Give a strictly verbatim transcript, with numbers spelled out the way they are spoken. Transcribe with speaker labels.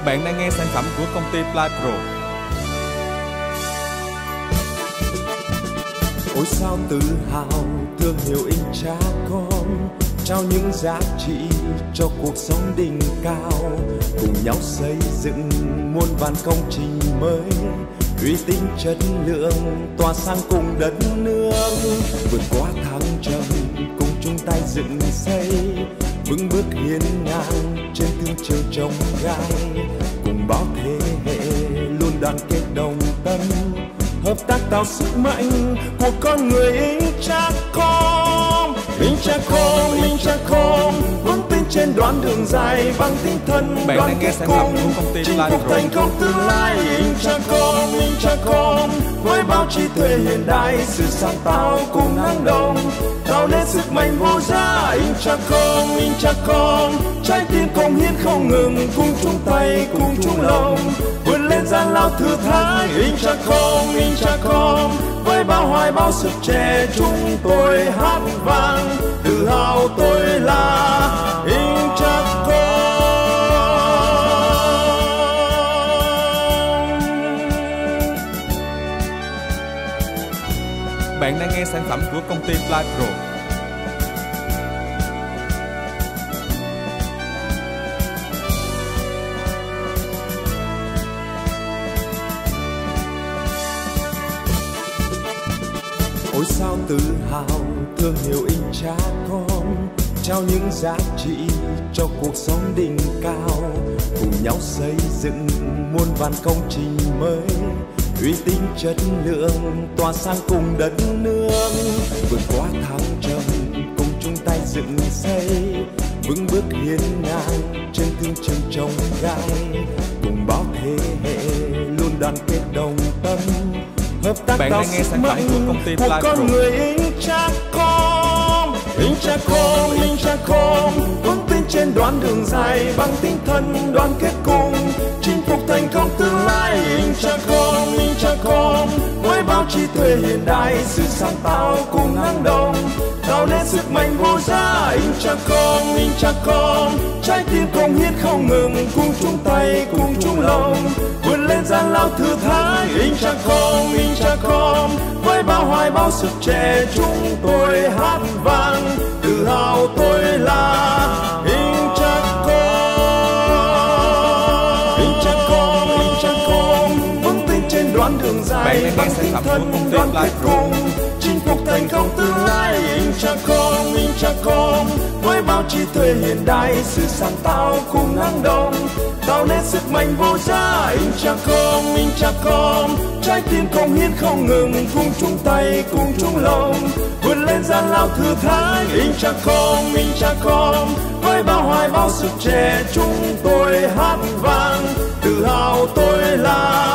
Speaker 1: Bạn đang nghe sản phẩm của công ty Plypro.
Speaker 2: Ôi sao tự hào thương hiệu Intra con, trao những giá trị cho cuộc sống đỉnh cao, cùng nhau xây dựng muôn vàn công trình mới, uy tín chất lượng tỏa sáng cùng đất nước, vượt qua thăng trầm cùng chung tay dựng xây, vững bước hiên ngang trên thương trường trồng gai, cùng bao thế hệ luôn đoàn kết đồng tâm, hợp tác tạo sức mạnh của con người Intracom. Intracom, Intracom vững tin trên đoạn đường dài bằng tinh thần
Speaker 1: Bạn
Speaker 2: đoàn kết cùng chinh phục thành công tương lai. Intracom, Intracom với bao trí tuệ hiện đại, sự sáng tạo cùng năng động tạo nên sức mạnh vô giá. Intracom, Intracom trái tim cống hiến không ngừng, cùng chung tay cùng chung lòng vượt lên gian lao thử thách. Intracom, Intracom với bao hoài bao sức trẻ, chúng tôi hát vang tự hào tôi là Intracom.
Speaker 1: Bạn đang nghe sản phẩm của công ty Plypro.
Speaker 2: Ôi sao tự hào thương hiệu Intracom, trao những giá trị cho cuộc sống đỉnh cao, cùng nhau xây dựng muôn vàn công trình mới, uy tín chất lượng tỏa sáng cùng đất nước, vượt qua thăng trầm cùng chung tay dựng xây, vững bước hiên ngang trên thương trường trồng gai, cùng bao thế hệ luôn đoàn kết đồng tâm, hợp tác
Speaker 1: Bạn
Speaker 2: tạo
Speaker 1: đang nghe
Speaker 2: sức
Speaker 1: sản phẩm
Speaker 2: mạnh
Speaker 1: của công ty
Speaker 2: của con
Speaker 1: Plypro.
Speaker 2: người Intracom. Intracom, Intracom vững tin trên đoạn đường dài bằng tinh thần đoàn kết cùng chinh phục thành công tương lai. Intracom, Intracom với bao trí tuệ hiện đại, sự sáng tạo cùng năng động tạo nên sức mạnh vô giá. Intracom, Intracom trái tim cống hiến không ngừng, cùng chung tay cùng chung lòng vượt lên gian lao thử thách. Intracom, Intracom với bao hoài bao sức trẻ, chúng tôi hát vang tự hào tôi là Intracom. Intracom, Intracom vững tin trên đoạn đường dài bằng tinh thần đoàn kết cùng chinh phục thành công tương lai. Intracom, Intracom với bao trí tuệ hiện đại, sự sáng tạo cùng năng động tạo nên sức mạnh vô giá. Intracom, Intracom trái tim cống hiến không ngừng, cùng chung tay cùng chung lòng vượt lên gian lao thử thách. Intracom, Intracom với bao hoài bao sức trẻ, chúng tôi hát vang tự hào tôi là